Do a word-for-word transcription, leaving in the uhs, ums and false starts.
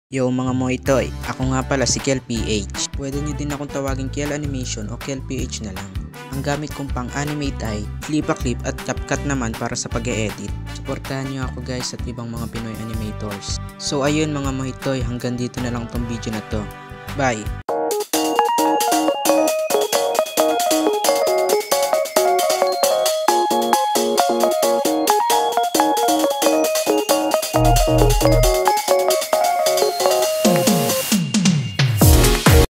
Yo mga Moitoy, ako nga pala si Kel P H. Pwede nyo din akong tawagin Kel Animation o Kel P H na lang. Ang gamit kong pang animate ay Clip-a-Clip at CapCut naman para sa pag-e-edit. Suportahan nyo ako guys at ibang mga Pinoy animators. So ayun mga Moitoy, hanggang dito na lang tong video na to. Bye!